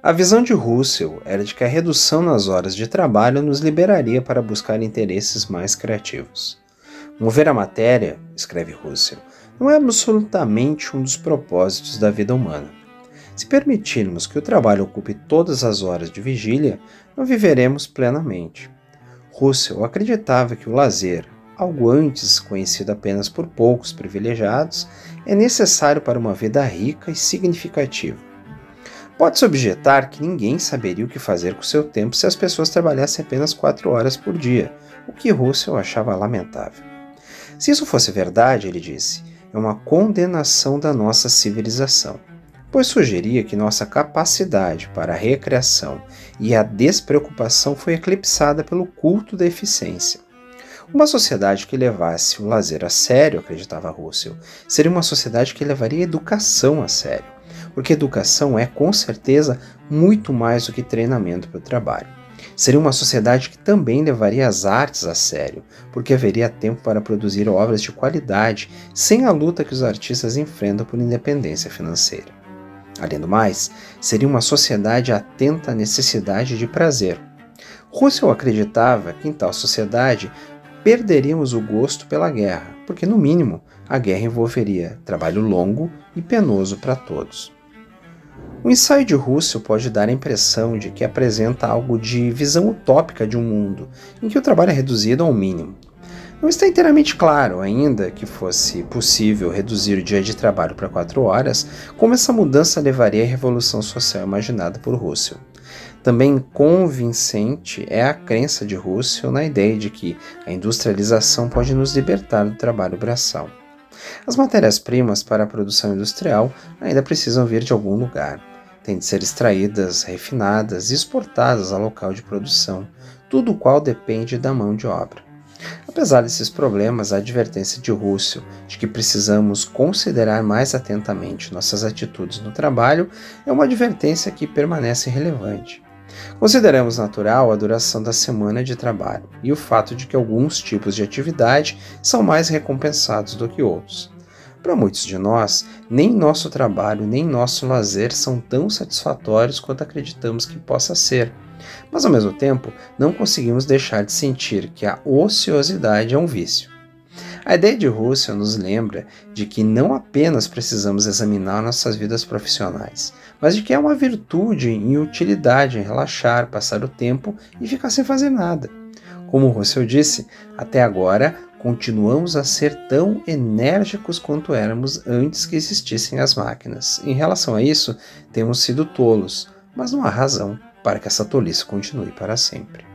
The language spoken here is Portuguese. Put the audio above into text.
A visão de Russell era de que a redução nas horas de trabalho nos liberaria para buscar interesses mais criativos. Mover a matéria, escreve Russell, não é absolutamente um dos propósitos da vida humana. Se permitirmos que o trabalho ocupe todas as horas de vigília, não viveremos plenamente. Russell acreditava que o lazer, algo antes conhecido apenas por poucos privilegiados, é necessário para uma vida rica e significativa. Pode-se objetar que ninguém saberia o que fazer com seu tempo se as pessoas trabalhassem apenas 4 horas por dia, o que Russell achava lamentável. Se isso fosse verdade, ele disse, é uma condenação da nossa civilização, pois sugeria que nossa capacidade para a recreação e a despreocupação foi eclipsada pelo culto da eficiência. Uma sociedade que levasse o lazer a sério, acreditava Russell, seria uma sociedade que levaria a educação a sério, porque educação é, com certeza, muito mais do que treinamento para o trabalho. Seria uma sociedade que também levaria as artes a sério, porque haveria tempo para produzir obras de qualidade, sem a luta que os artistas enfrentam por independência financeira. Além do mais, seria uma sociedade atenta à necessidade de prazer. Russell acreditava que em tal sociedade perderíamos o gosto pela guerra, porque, no mínimo, a guerra envolveria trabalho longo e penoso para todos. O ensaio de Russell pode dar a impressão de que apresenta algo de visão utópica de um mundo em que o trabalho é reduzido ao mínimo. Não está inteiramente claro ainda que fosse possível reduzir o dia de trabalho para 4 horas, como essa mudança levaria à revolução social imaginada por Russell. Também convincente é a crença de Russell na ideia de que a industrialização pode nos libertar do trabalho braçal. As matérias-primas para a produção industrial ainda precisam vir de algum lugar. Têm de ser extraídas, refinadas e exportadas ao local de produção, tudo o qual depende da mão de obra. Apesar desses problemas, a advertência de Russell de que precisamos considerar mais atentamente nossas atitudes no trabalho é uma advertência que permanece relevante. Consideramos natural a duração da semana de trabalho e o fato de que alguns tipos de atividade são mais recompensados do que outros. Para muitos de nós, nem nosso trabalho nem nosso lazer são tão satisfatórios quanto acreditamos que possa ser. Mas, ao mesmo tempo, não conseguimos deixar de sentir que a ociosidade é um vício. A ideia de Russell nos lembra de que não apenas precisamos examinar nossas vidas profissionais, mas de que é uma virtude e utilidade em relaxar, passar o tempo e ficar sem fazer nada. Como Russell disse, até agora continuamos a ser tão enérgicos quanto éramos antes que existissem as máquinas. Em relação a isso, temos sido tolos, mas não há razão para que essa tolice continue para sempre.